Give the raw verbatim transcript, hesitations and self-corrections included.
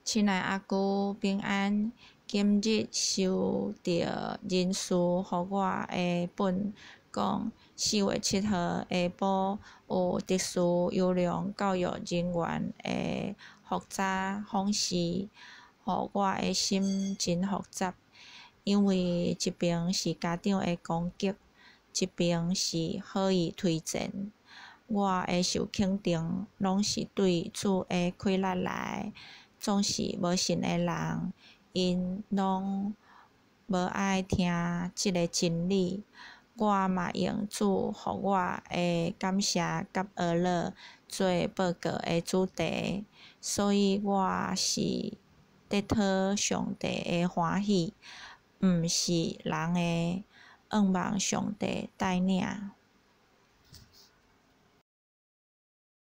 亲爱阿舅平安，今日收到人事互我的本，讲四月七号下晡有特殊优良教育人员的复查访视，互我的心真复杂，因为一边是家长的攻击，一边是好意推荐。我的受肯定，拢是对主的快乐来，总是无信的人，因拢无爱听即个真理。我嘛用主互我的感谢甲学乐做报告的主题，所以我是得讨上帝的欢喜，毋是人的，愿望上帝带领。